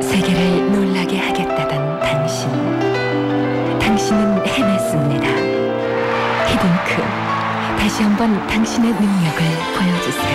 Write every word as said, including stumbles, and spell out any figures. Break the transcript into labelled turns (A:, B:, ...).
A: 세계를 놀라게 하겠다던 당신. 당신은 해냈습니다. 히든크, 다시 한번 당신의 능력을 보여주세요.